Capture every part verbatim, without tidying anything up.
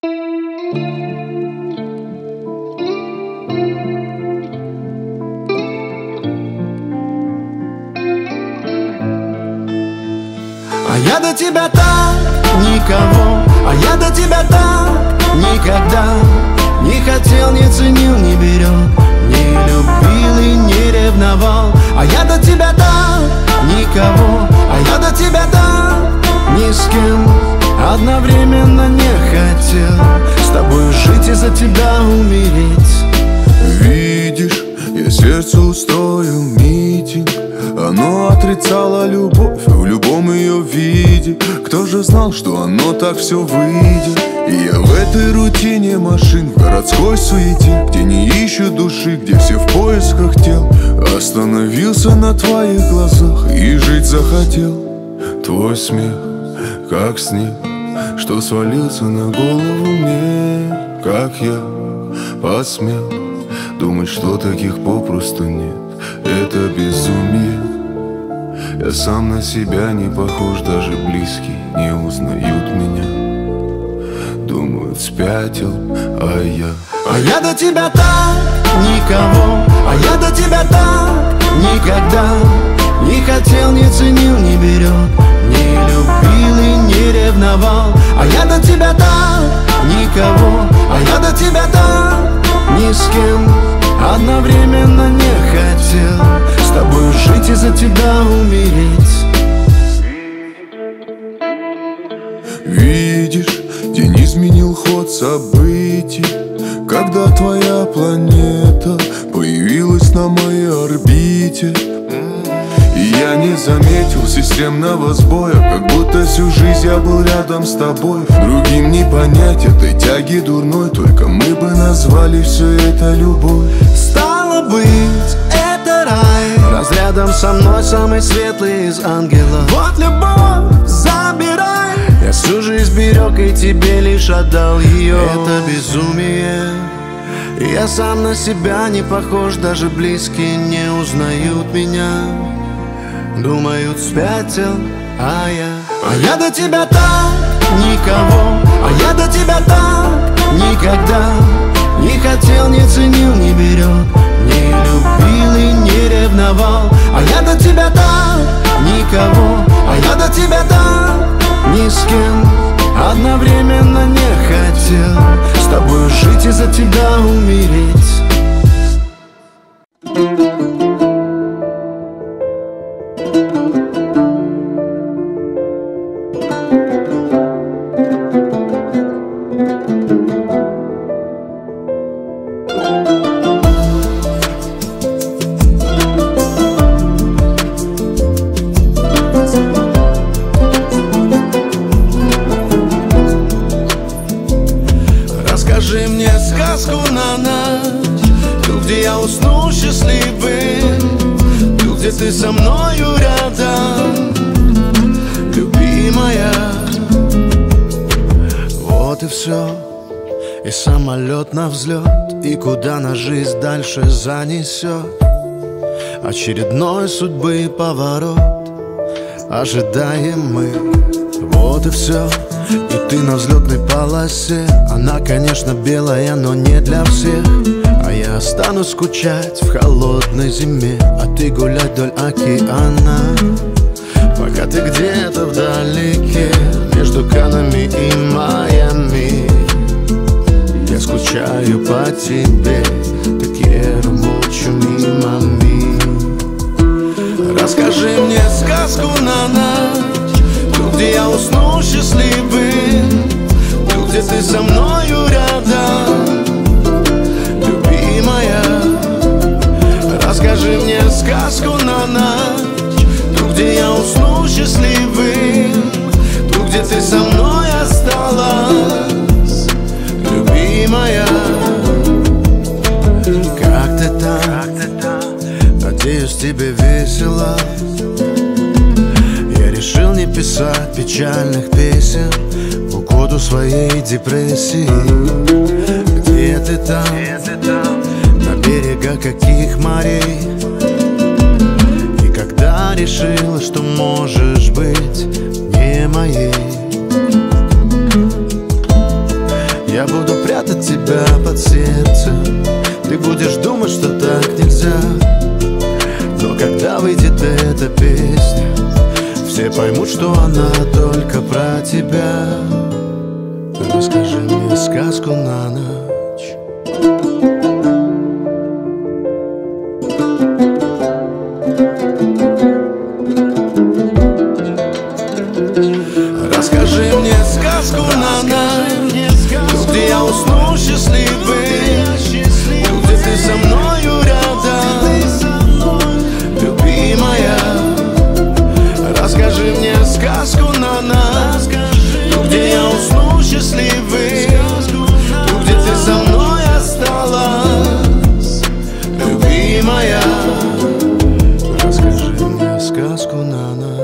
А я до тебя так никого, а я до тебя так никогда не хотел, не ценил, не берег, не любил и не ревновал. А я до тебя так никого, а я до тебя так ни с кем одновременно не хотел, с тобой жить и за тебя умереть. Видишь, я сердце устроил митинг. Оно отрицало любовь в любом ее виде. Кто же знал, что оно так все выйдет? И я в этой рутине машин, в городской суете, где не ищут души, где все в поисках тел, остановился на твоих глазах и жить захотел. Твой смех, как снег, что свалился на голову мне. Как я посмел думать, что таких попросту нет. Это безумие. Я сам на себя не похож, даже близкие не узнают меня. Думают, спятил, а я А я до тебя так никого, а я до тебя так никогда не хотел, не ценил, не берег, не любил и не ревновал. А я до тебя так никого, а я до тебя так ни с кем одновременно не хотел, с тобой жить и за тебя умереть. Видишь, день изменил ход событий, когда твоя планета появилась на моей орбите. И я не заметил системного сбоя, как будто всю жизнь я был рядом с тобой. Другим не понять этой тяги дурной, только мы бы назвали все это любовь. Стало быть, это рай, разрядом со мной самый светлый из ангелов. Вот любовь, забирай, я всю жизнь берег и тебе лишь отдал ее. Это безумие. Я сам на себя не похож, даже близкие не узнают меня. Думают, спятил, а я А я до тебя так никого, а я до тебя так никогда не хотел, не ценил, не берег, не любил и не ревновал. А я до тебя так никого, а я до тебя так ни с кем одновременно не хотел, с тобой жить и за тебя умереть. Расскажи мне сказку на ночь, ту, где я усну счастливым, ту, где ты со мною рядом, любимая. Вот и все, и самолет на взлет, и куда нас жизнь дальше занесет. Очередной судьбы поворот ожидаем мы. Вот и все, и ты на взлетной полосе. Она, конечно, белая, но не для всех. А я останусь скучать в холодной зиме, а ты гулять вдоль океана. Пока ты где-то вдалеке, между Канами и Майами, я скучаю по тебе, te quiero mucho, mi mami. Расскажи мне сказку на ночь, ту, где я усну счастливым, ту, где ты со мною рядом, любимая. Расскажи мне сказку на ночь, ту, где я усну счастливым, ту, где ты со мной осталась, любимая. Как ты там? Надеюсь, тебе весело. Я решил не писать печальных песен в угоду своей депрессии. Где ты там? На берегах каких морей? И когда решила, что можешь быть не моей? Я буду прятать тебя под сердцем. Ты будешь думать, что так нельзя. Но когда выйдет эта песня, все поймут, что она только про тебя. Расскажи мне сказку на ночь. Расскажи мне сказку на ночь, где я усну счастливый, где ты со мною рядом, любимая. Расскажи мне сказку на ночь, где я усну счастливый, где ты со мной осталась, любимая. Расскажи мне сказку на ночь.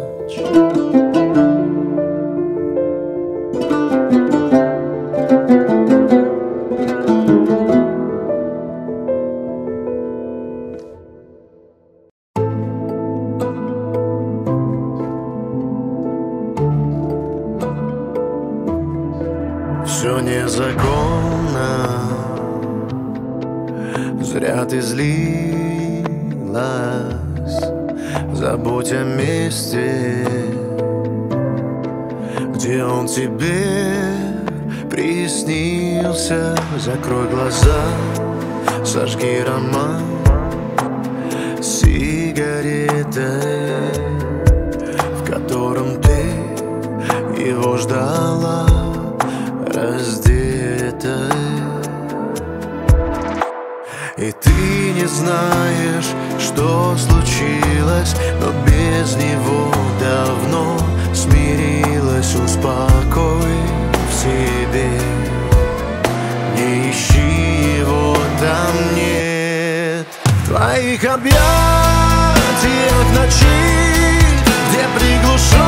Все незаконно, зря ты злилась. Забудь о месте, где он тебе приснился. Закрой глаза, зажги роман сигаретой, в котором ты его ждала раздетой. И ты не знаешь, что случилось, но без него давно смирилась. Успокой в себе, не ищи его, там нет твоих объятиях ночи, где приглушенный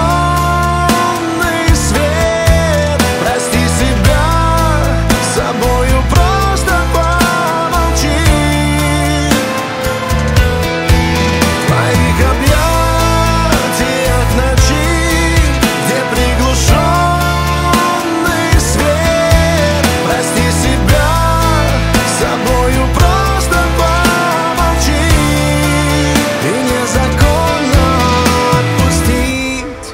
свет. Прости себя, с собою просто помолчи. В твоих объятиях ночи, где приглушенный свет. Прости себя, с собою просто помолчи. И незаконно отпустить.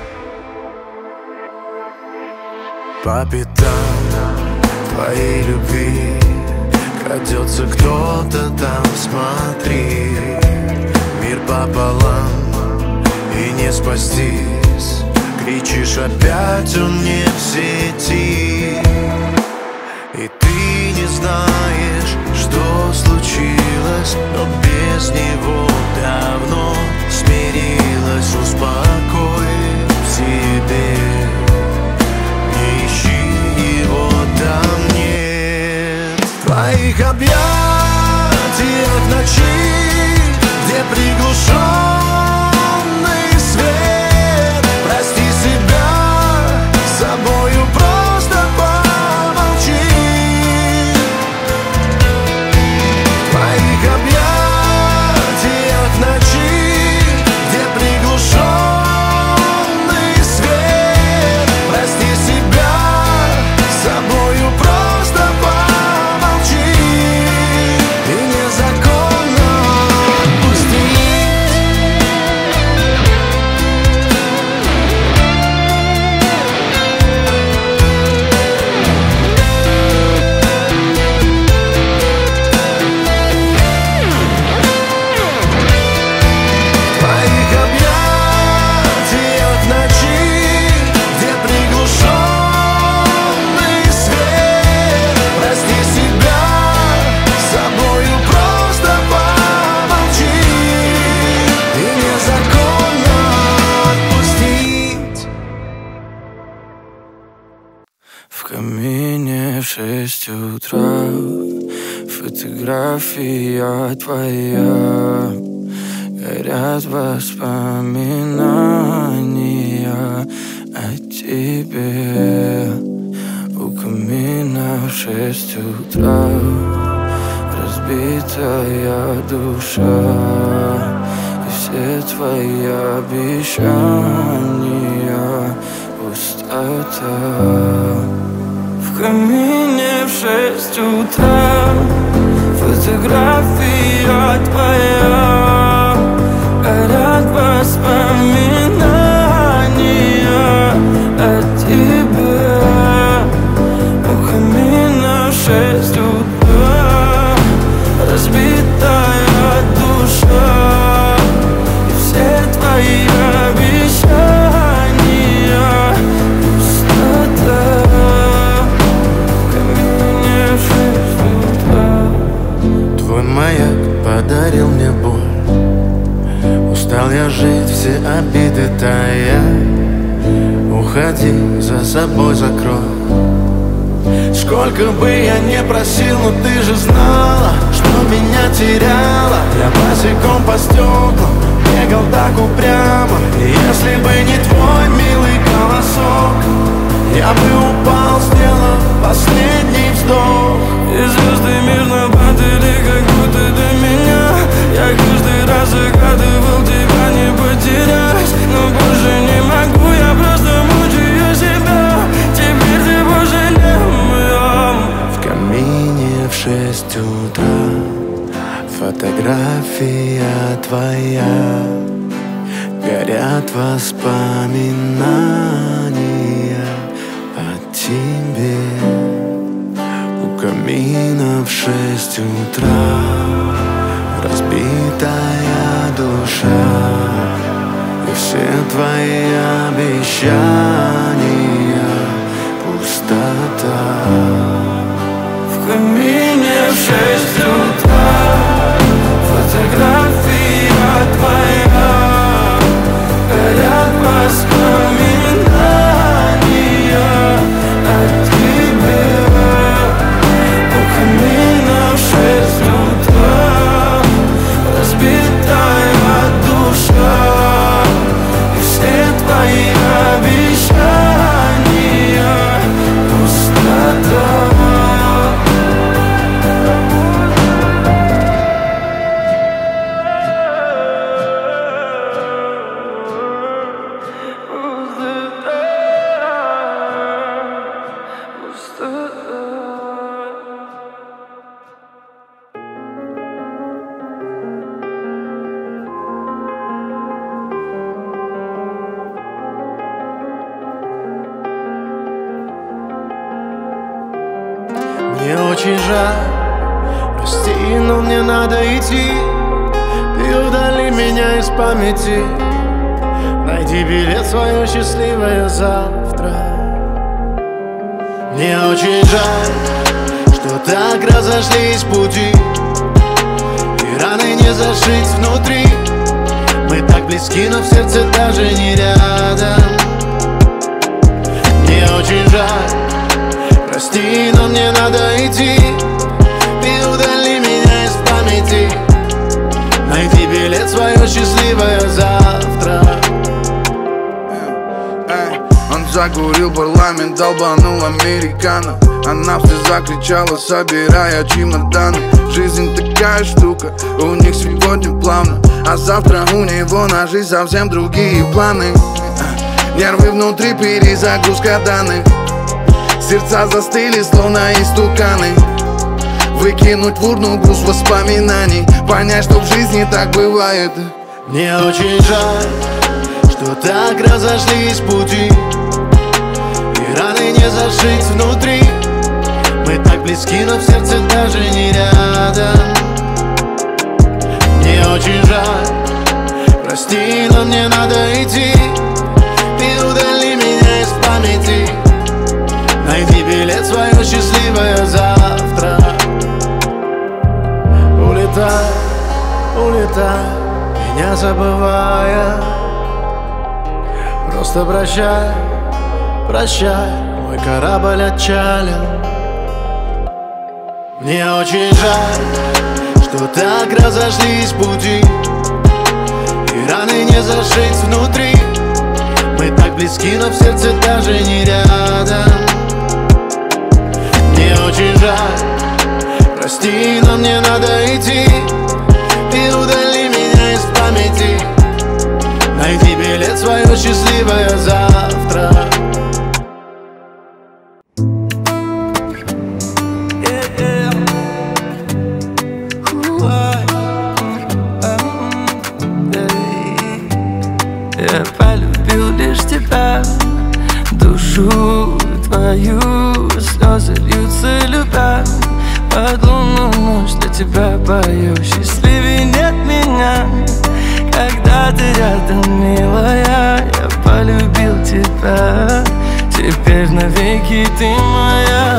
По пятам твоей любви крадется кто-то там, смотри. Мир пополам и не спастись. Кричишь опять, он не в сети. И ты не знаешь, что случилось, но без него давно смирилась. Успокой в себе, не ищи его, там нет твоих объятиях ночи, где приглушенный свет. Прости себя, с собою просто помолчи. В твоих объятиях ночи, где приглушенный свет. Прости себя, с собою просто помолчи. И незаконно отпустить. В твоих объятиях ночи, где приглушенный свет. Прости себя, с собою просто помолчи. И незаконно отпустить. В камине в шесть утра фотография твоя. Горят воспоминания о тебе. У камина в шесть утра разбитая душа. И все твои обещания пустота. В камине в шесть утра. Фотография твоя, горят воспоминания о тебе. У камина в шесть утра, разбитая душа, и все твои обещания пустота. В камине в шесть утра. Твой маяк подарил мне боль. Устал я жить, все обиды тая. Уходи, за собой закрой. Сколько бы я не просил, но ты же знала, что меня теряла. Я босиком по стеклам бегал так упрямо. И если бы не твой милый голосок, я бы упал, сделав последний вздох. И звезды мирно падали, как будто до меня. Я каждый раз загадывал тебя не потерять, но больше не могу, я просто мучаю себя. Теперь ты больше не моя. В камине в шесть утра, фотография твоя, горят воспоминания о тебе. У камина в шесть утра, разбитая душа, и все твои обещания пустота. В камине в шесть утра, фотография твоя, горят воспоминания о тебе. У камина в шесть утра, разбитая душа, и все твои обещания пустота. Мне очень жаль, прости, но мне надо идти. Ты удали меня из памяти. Найди билет в свое счастливое завтра. Мне очень жаль, что так разошлись пути, и раны не зашить внутри. Мы так близки, но в сердце даже не рядом. Мне очень жаль, прости, но мне надо идти. Ты удали меня из памяти. Найди билет в свое счастливое завтра. Он закурил парламент, долбанул американо. Она в слезах кричала, собирая чемоданы. Жизнь такая штука, у них сегодня плавно, а завтра у него на жизнь совсем другие планы. Нервы внутри, перезагрузка данных. Сердца застыли, словно истуканы. Выкинуть в урну груз воспоминаний, понять, что в жизни так бывает. Мне очень жаль, что так разошлись пути, и раны не зашить внутри. Мы так близки, но в сердце даже не рядом. Мне очень жаль, прости, но мне надо идти. Ты удали меня из памяти. Найди билет в свое счастливое завтра. Улетай, улетай, меня забывая. Просто прощай, прощай, мой корабль отчалил. Мне очень жаль, что так разошлись пути, и раны не зашить внутри. Мы так близки, но в сердце даже не рядом. Мне очень жаль, прости, но мне надо идти. Ты удали меня из памяти. Найди билет в свое счастливое завтра. тебя пою. Счастливее нет меня, когда ты рядом, милая. Я полюбил тебя, теперь навеки ты моя.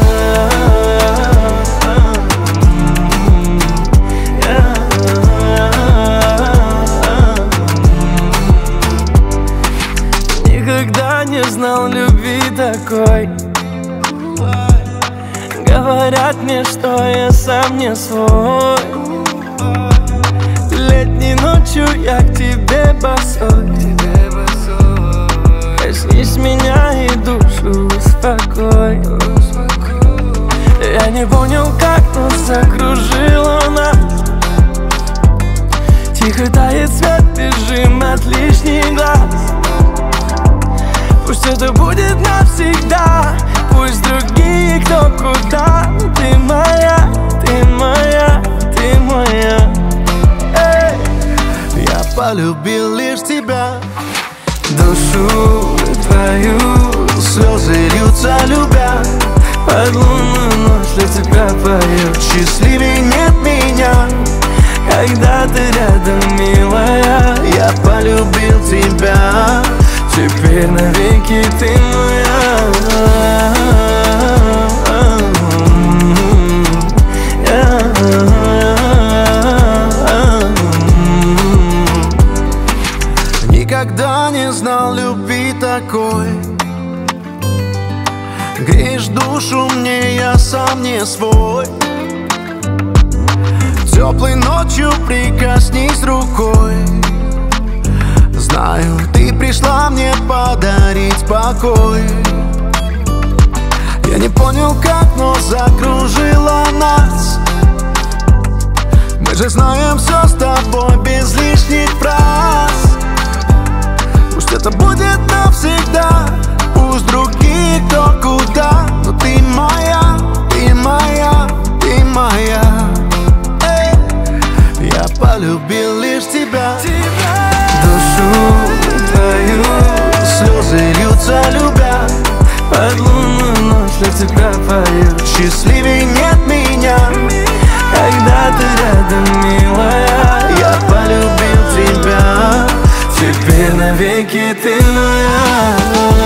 Никогда не знал любви такой. Говорят мне, что я сам не свой. Летней ночью я к тебе босой. Коснись меня и душу успокой. Я не понял, как, но закружила нас. Тихо тает свет, бежим от лишних глаз. Пусть это будет навсегда, пусть другие кто куда. Ты моя, ты моя, ты моя. Эй! Я полюбил лишь тебя, Душу твою слезы льются, любя. под лунную ночь для тебя пою. Счастливее нет меня, Когда ты рядом, милая. я полюбил тебя, Теперь навеки ты моя. никогда не знал любви такой. Греешь душу мне, я сам не свой. Теплой ночью прикоснись рукой. Знаю, ты пришла мне подарить покой. Я не понял как, но закружила нас. Мы же знаем все с тобой без лишних фраз. Пусть это будет навсегда, пусть другие кто куда. Но ты моя, ты моя, ты моя. Эй, я полюбил лишь тебя, Душу твою слезы льются, любя. под лунную ночь для тебя пою. Счастливее нет меня, Когда ты рядом, милая. я полюбил тебя, Теперь навеки ты моя.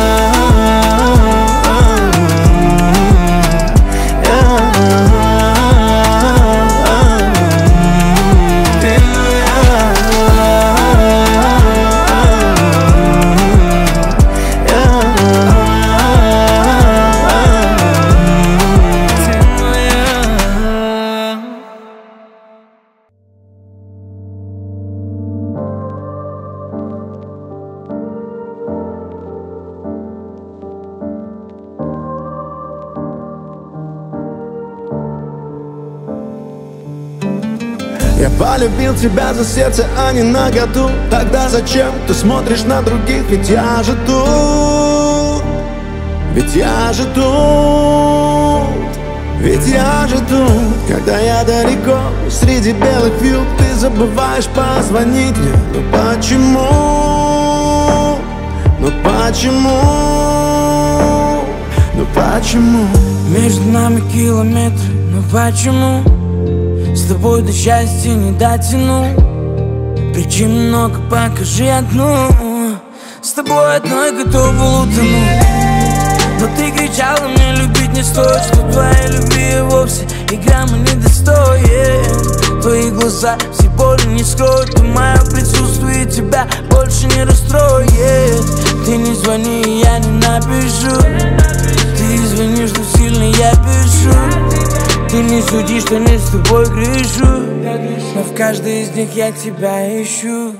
я полюбил тебя за сердце, а не на году. Тогда зачем ты смотришь на других? Ведь я же тут, ведь я же тут, ведь я же тут. Когда я далеко, среди белых вьюг, ты забываешь позвонить мне. Ну почему? Ну почему? Ну почему? Между нами километры, но почему? С тобой до счастья не дотяну. Причин много, покажи одну. С тобой одной готова утонуть. Но ты кричала мне, любить не стоит, что твоей любви вовсе и грамма не достоит. Твои глаза все боли не скроют, и мое присутствие тебя больше не расстроит. Ты не звони, я не напишу. Ты извини, что сильно я пишу. Ты не суди, что не с тобой грешу. Но в каждой из них я тебя ищу.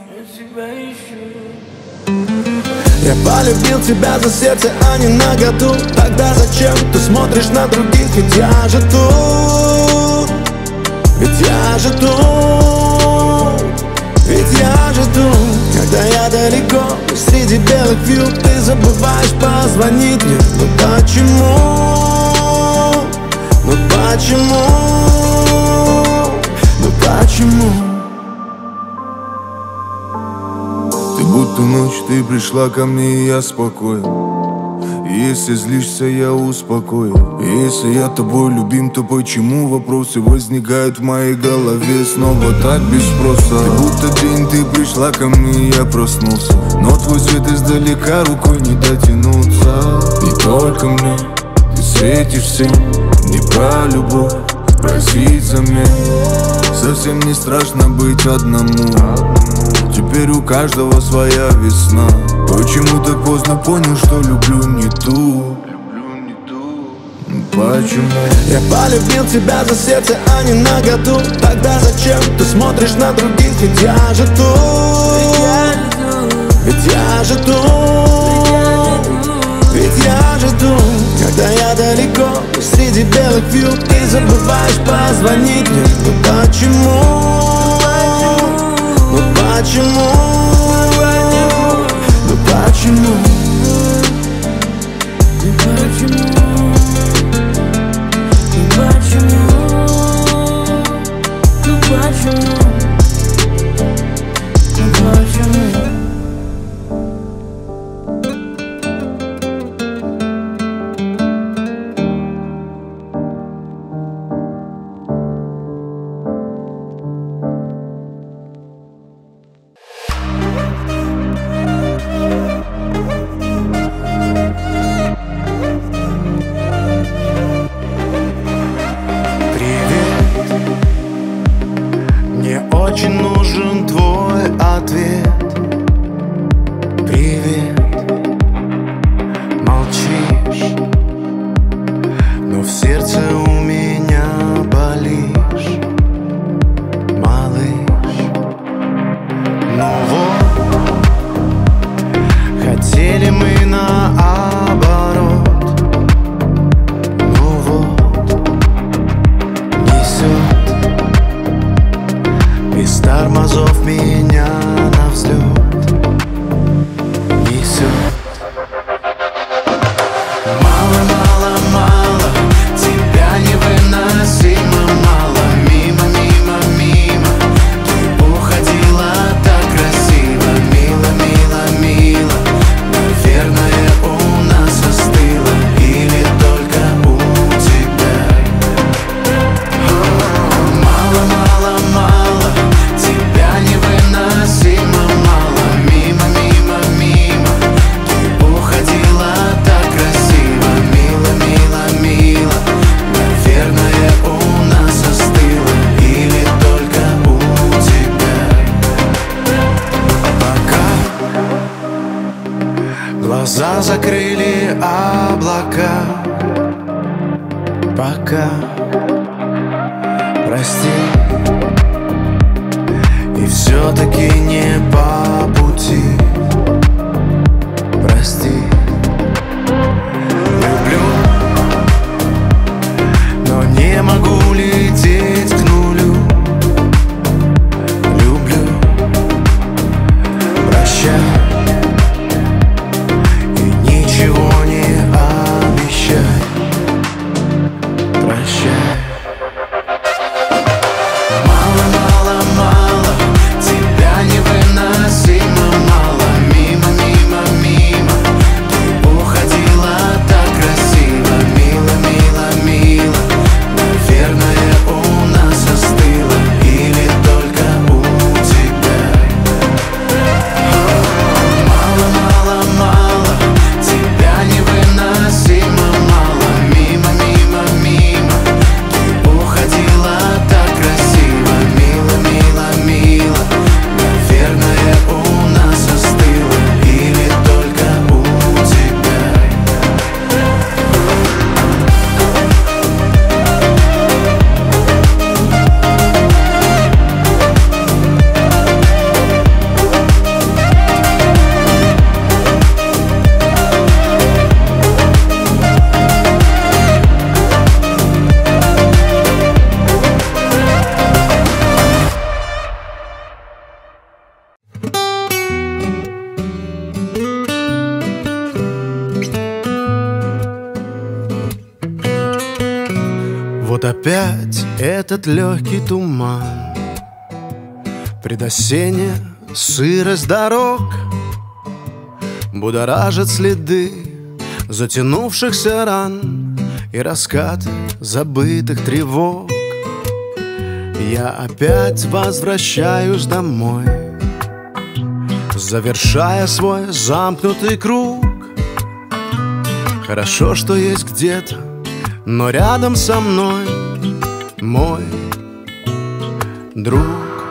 Я полюбил тебя за сердце, а не на году. Тогда зачем ты смотришь на других? Ведь я же тут, ведь я же тут, ведь я же тут. Когда я далеко, среди белых вьюг, ты забываешь позвонить мне. Ну почему? Ну почему? Ну почему? Ты будто ночь, ты пришла ко мне, и я спокоен. Если злишься, я успокою. Если я тобой любим, то почему вопросы возникают в моей голове снова так без спроса? Как будто день ты пришла ко мне, я проснулся, но твой свет издалека рукой не дотянуться. Не только мне ты светишь всем, не про любовь просить замен. Совсем не страшно быть одному, теперь у каждого своя весна. Почему так поздно понял, что люблю не ту? Почему? Я полюбил тебя за сердце, а не на году. Тогда зачем ты смотришь на других? Ведь я же тут, ведь я же тут, ведь я же тут. Когда я далеко, среди белых вьюг, ты забываешь позвонить мне. Ну почему? Ну почему? Ну почему? Ну почему? Ну почему? Ну почему? Ну почему? Очень нужен твой ответ. Привет, молчишь, но в сердце у меня болишь, малыш. Ну вот, хотели мы наоборот. Ну вот, несет без тормозов меня на взлет несет. Мало, мало, мало, тебя невыносимо мало. Мимо, мимо, мимо, ты уходила так красиво. Мило, мило, мило, наверное, у нас остыло. Или только у тебя. Мало, мало, мало, тебя невыносимо мало. Мимо, мимо, мимо, ты уходила так красиво. Мило, мило, мило, наверное, у нас остыло. Или только у тебя. Пока глаза закрыли облака, пока прости, и все-таки не по пути. Прости, люблю, но не могу лететь к нулю. Люблю, прощай, и ничего не обещай. Прощай. Мало, мало, мало, тебя невыносимо мало. Мимо, мимо, мимо, ты уходила так красиво. Мило, мило, мило, наверное, у нас остыло. Или только у тебя. Мало, мало, мало, тебя невыносимо мало. Мимо, мимо, мимо, ты уходила так красиво. Мило, мило, мило, наверное, у нас остыло. Или только у тебя. Вот опять этот легкий туман, предосенняя сырость дорог, будоражит следы затянувшихся ран и раскаты забытых тревог. Я опять возвращаюсь домой, завершая свой замкнутый круг. Хорошо, что есть где-то, но рядом со мной мой друг.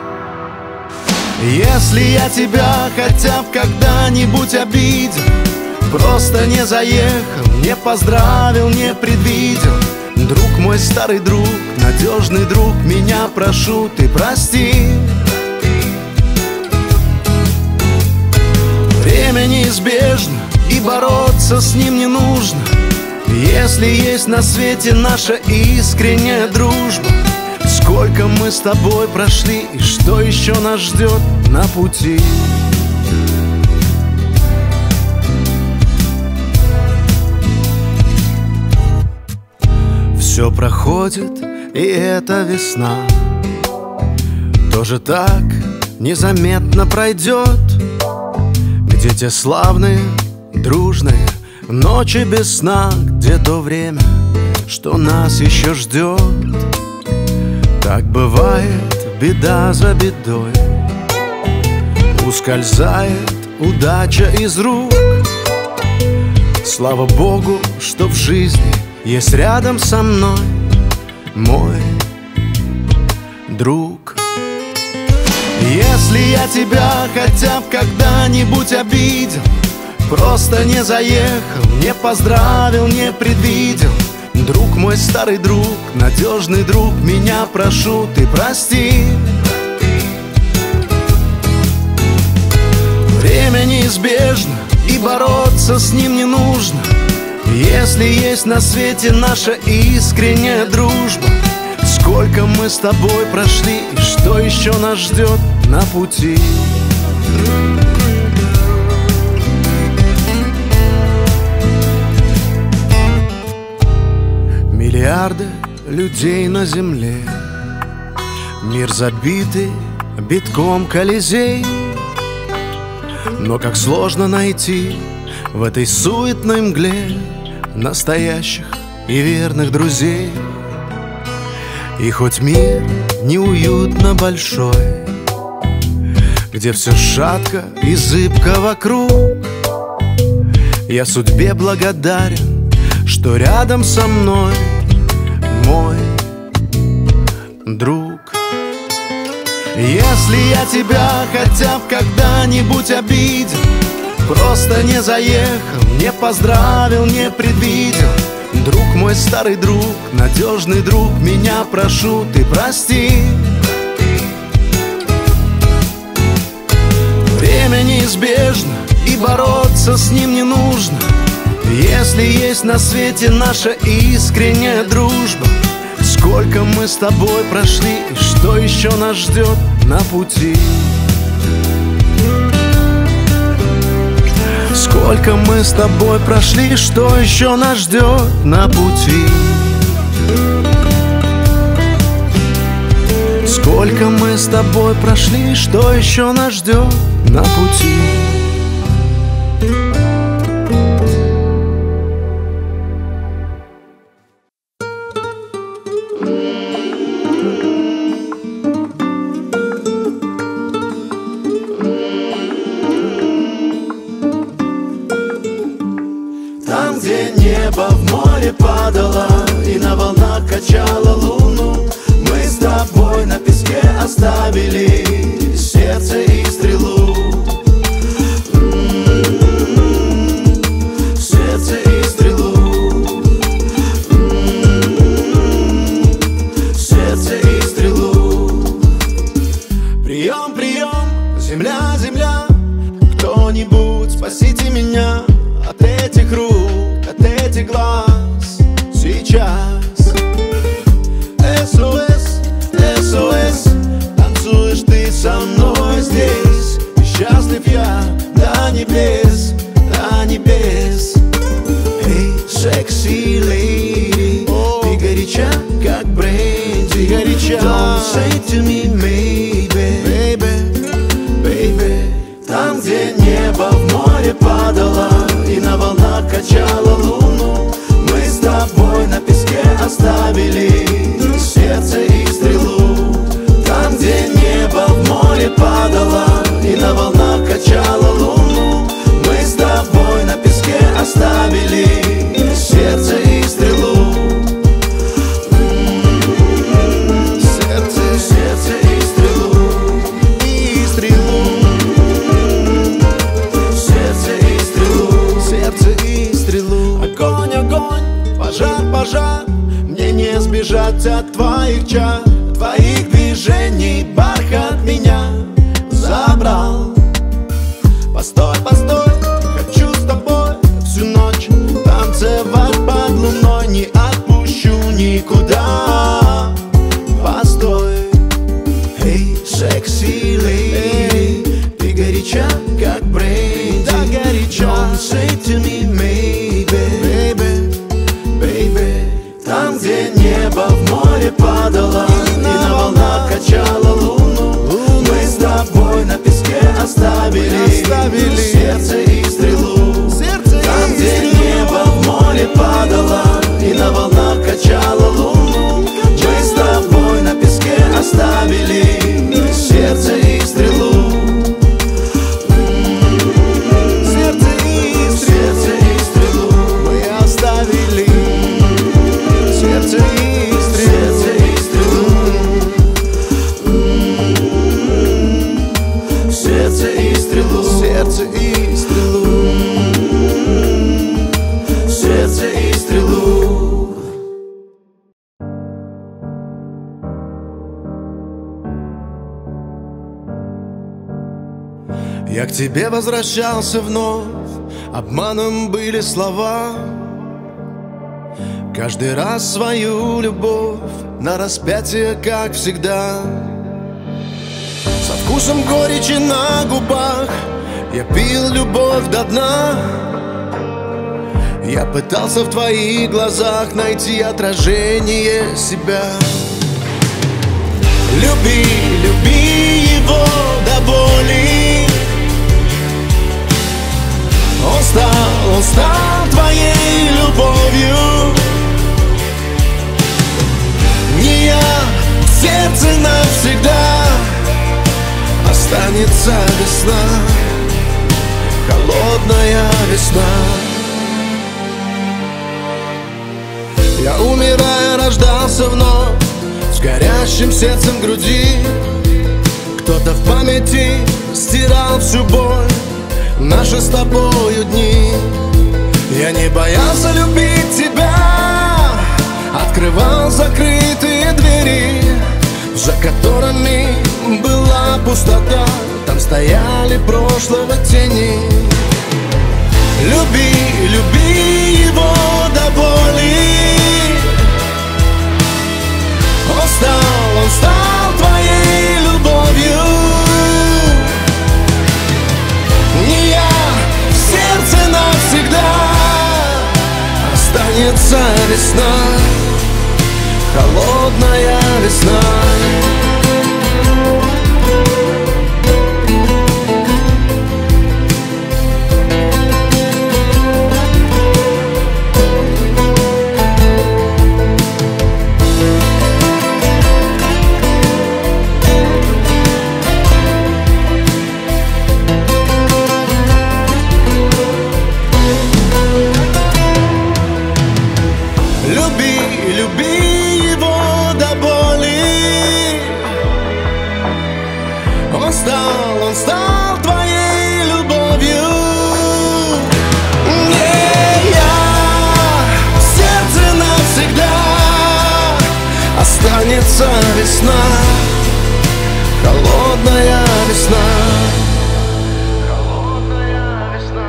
Если я тебя хотя бы когда-нибудь обидел, просто не заехал, не поздравил, не предвидел, друг мой, старый друг, надежный друг, меня прошу, ты прости. Время неизбежно, и бороться с ним не нужно, если есть на свете наша искренняя дружба. Сколько мы с тобой прошли, и что еще нас ждет на пути. Все проходит, и эта весна тоже так незаметно пройдет. Где те славные, дружные ночи без сна, где то время, что нас еще ждет. Так бывает, беда за бедой, ускользает удача из рук. Слава Богу, что в жизни есть рядом со мной мой друг. Если я тебя хотя бы когда-нибудь обидел, просто не заехал, не поздравил, не предвидел, друг мой, старый друг, надежный друг, меня прошу, ты прости. Время неизбежно, и бороться с ним не нужно, если есть на свете наша искренняя дружба. Сколько мы с тобой прошли, и что еще нас ждет на пути. Миллиарды людей на земле, мир забитый битком Колизей. Но как сложно найти в этой суетной мгле настоящих и верных друзей. И хоть мир неуютно большой, где все шатко и зыбко вокруг, я судьбе благодарен, что рядом со мной мой друг. Если я тебя хотя бы когда-нибудь обидел, просто не заехал, не поздравил, не предвидел, друг мой, старый друг, надежный друг, меня прошу, ты прости. Время неизбежно, и бороться с ним не нужно, если есть на свете наша искренняя дружба. Сколько мы с тобой прошли, и что еще нас ждет на пути. Сколько мы с тобой прошли, что еще нас ждет на пути. Сколько мы с тобой прошли, что еще нас ждет на пути. Там, где небо в море падало и на волнах качало луну, мы с тобой на песке оставили сердце и стрелу. М-м-м, сердце и стрелу. М-м-м, сердце и стрелу. Прием, прием, земля, земля, кто-нибудь спасите меня от этих рук, от этих глаз сейчас. эс о эс, эс о эс, танцуешь ты со мной здесь, и счастлив я до небес, до небес. Эй, секси леди, ты горяча, как бренди, горяча. Don't say to me, maybe, baby, baby. Там, где небо в море падало и на волнах качало луну, оставили сердце и стрелу. Там, где небо в море падало и на волнах качало луну, мы с тобой на песке оставили сердце и стрелу. Сердце, сердце и стрелу, и стрелу. Сердце и стрелу, сердце и стрелу. Огонь, огонь, пожар, пожар, мне не сбежать от твоих чар, твоих движений. Бархат меня забрал. Постой, постой, хочу с тобой всю ночь танцевать под луной. Не отпущу никуда. Постой, эй, секси леди, ты горяча, как бренди. Да, горяча. Don't say to me, maybe, baby, baby. Там, где небо в море падало и на волнах качало луну, мы с тобой на песке оставили сердце и стрелу. Там, где небо в море падало и на волнах качало луну, мы с тобой на песке оставили сердце и стрелу. Сердце и сердце и стрелу мы оставили. Сердце и стрелу, сердце и стрелу, сердце и стрелу, сердце и стрелу, сердце и стрелу. Я к тебе возвращался вновь, обманом были слова. Каждый раз свою любовь на распятие, как всегда. Со вкусом горечи на губах я пил любовь до дна. Я пытался в твоих глазах найти отражение себя. Люби, люби его до боли. Он стал, он стал твоей любовью. Не я, сердце навсегда. Останется весна, холодная весна. Я, умирая, рождался вновь с горящим сердцем в груди. Кто-то в памяти стирал всю боль, наши с тобою дни. Я не боялся любить тебя, открывал закрытые двери, за которыми была пустота. Там стояли прошлого тени. Люби, люби его до боли. Он стал, он стал твоей любовью. Не я, сердце навсегда. Останется весна, холодная весна. Останется весна, холодная весна. Холодная весна.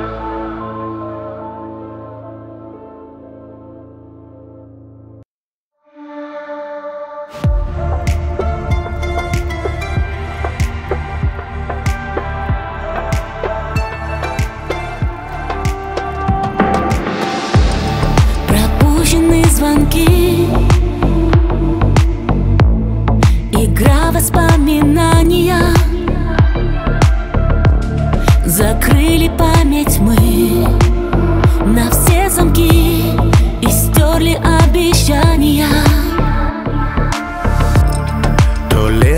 Пропущенные звонки, игра воспоминания.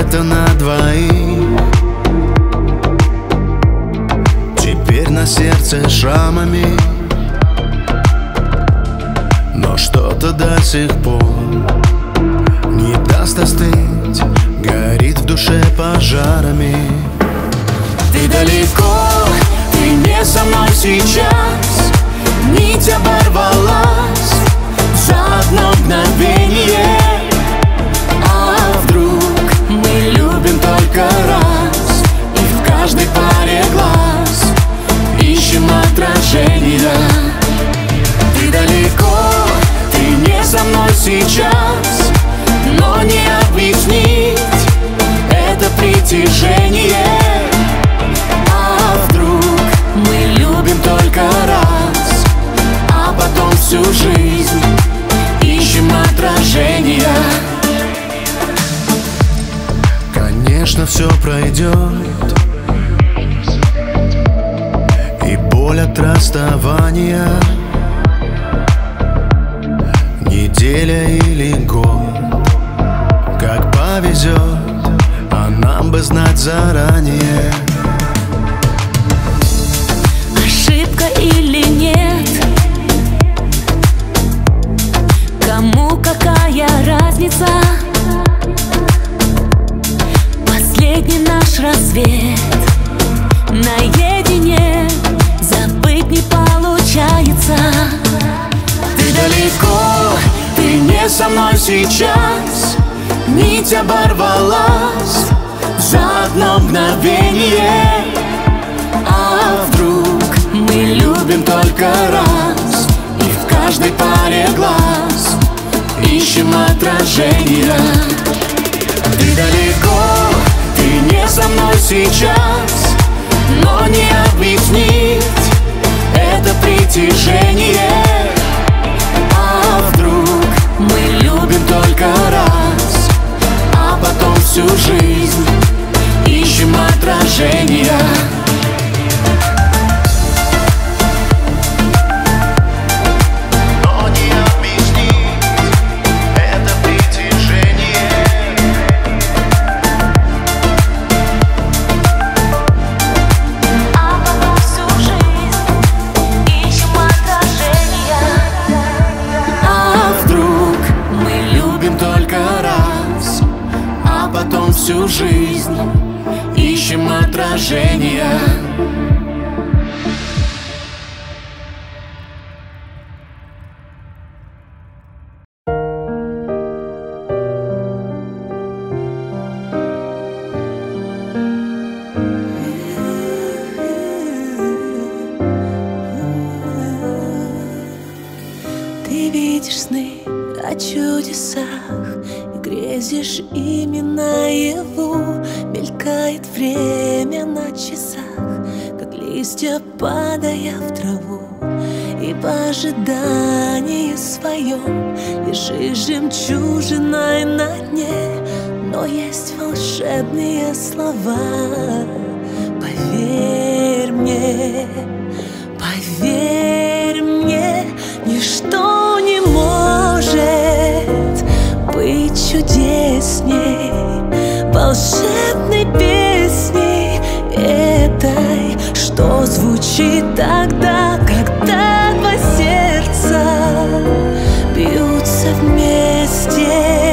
как-то на двоих. Теперь на сердце шрамами, но что-то до сих пор не даст остыть, горит в душе пожарами. Ты далеко, ты не со мной сейчас. Нить оборвалась за одно мгновение. А вдруг мы любим только раз, и в каждой паре глаз ищем отражения. Ты далеко, ты не со мной сейчас, но не объяснить это притяжение. А вдруг мы любим только раз, а потом всю жизнь ищем отражения. Конечно, все пройдет, и боль от расставания, неделя или год, как повезет, а нам бы знать заранее. Ошибка или нет, кому какая разница? Последний наш рассвет наедине, забыть не получается. Ты далеко, ты не со мной сейчас. Нить оборвалась за одно мгновение. А вдруг мы любим только раз, и в каждой паре глаз ищем отражения. Ты далеко, ты не со мной сейчас, но не объяснить это притяжение. А вдруг мы любим только раз, а потом всю жизнь ищем отражения. Всю жизнь ищем отражения. Ты видишь сны о чудесах, грезишь ими наяву. Мелькает время на часах, как листья падая в траву. И в ожидании своем лежишь жемчужиной на дне. Но есть волшебные слова. Поверь мне, поверь мне, ничто не может быть чудесней волшебной песни этой, что звучит тогда, когда два сердца бьются вместе,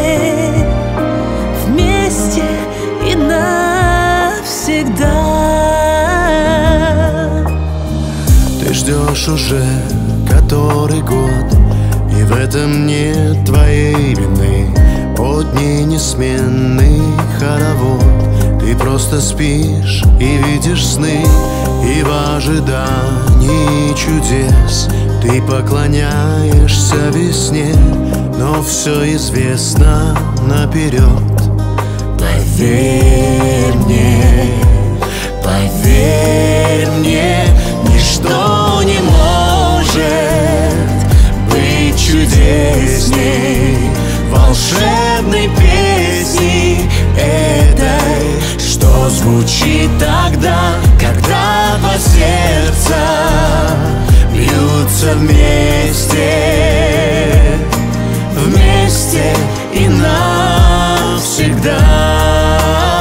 вместе и навсегда. Ты ждешь уже который год, и в этом нет твоей вины. Под дни несменный хоровод, ты просто спишь и видишь сны. И в ожидании чудес ты поклоняешься весне. Но все известно наперед. Поверь мне, поверь мне, ничто не может быть чудесней волшебной песни этой, что звучит тогда, когда два сердца бьются вместе, вместе и навсегда.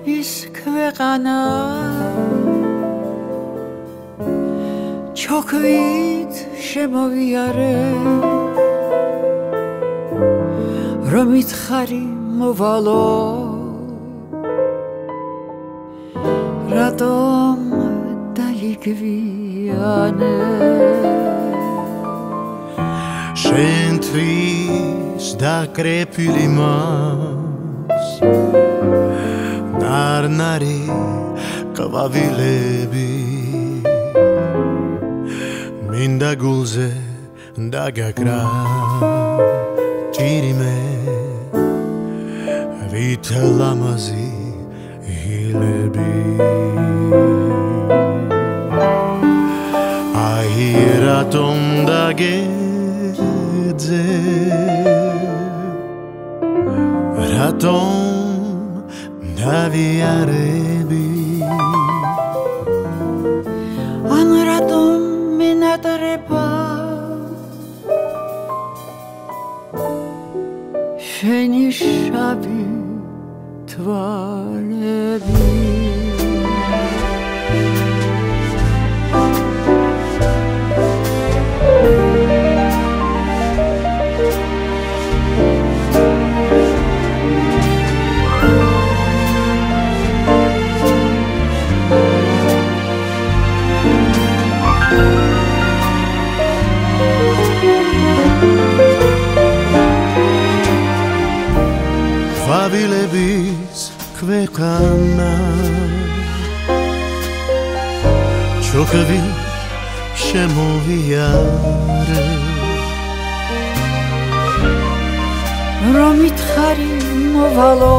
ფავილების ქვეყანა ჩოქვით შემოვიარე რომ ითხარი მოვალო რატომ დაიგვიანე შენთვის დაკრეფილი მას ნარნარი ყვავილები მინდა გულზე დაგაკრა ჭირიმე ვით ლამაზი ჰილები აი რატომ დაგეძე რატომ დავიარები ან რატომ მენატრება შენი შავი თვალები ყვავილების ქვეყანა ჩოქვი შემოვიარე რომ ითხარი მოვალო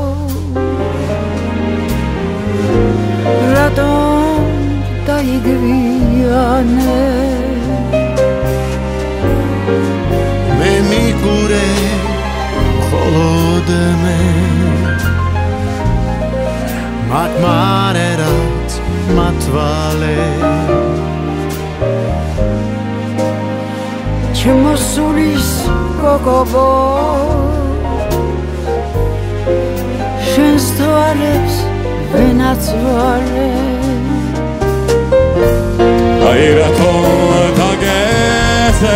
რატომ დაიგვიანე მე მიგურე холодeme матмареrat матвале ჩემოსულის გოგობო შენს თვალებს ვენაცვალე აი რატომ დაგეძე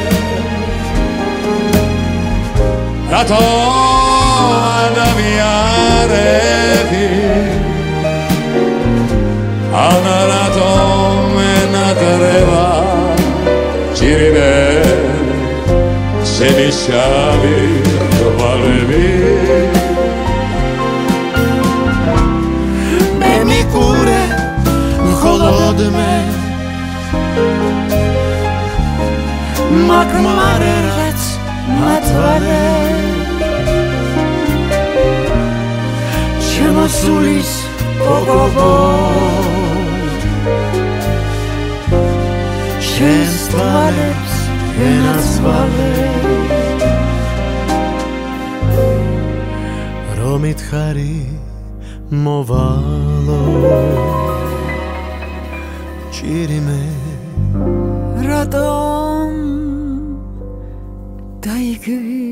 რატომ დავიარები ან რატომ მენატრება ჭირიმე შენი შავი თვალები მე მიგურე холодeme матмареrat მათვალე ჩემოსულის გოგობო შენს თვალებს ვენაცვალე რომ ითხარი მოვალო ჭირიმე რატომ დაიგვიანე